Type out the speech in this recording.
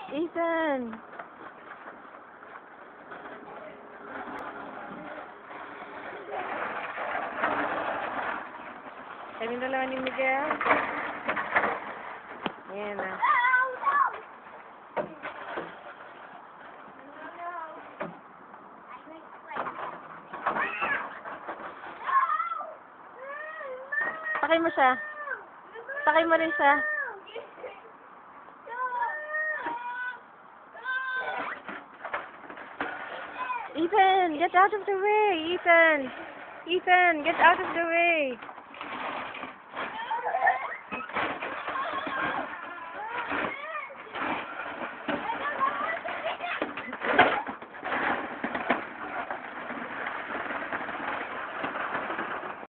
Ethan! Kaming dalawa ni Miguel. Ayan na. Sakay mo siya. Sakay mo rin siya. Ethan, get out of the way, Ethan. Ethan, get out of the way.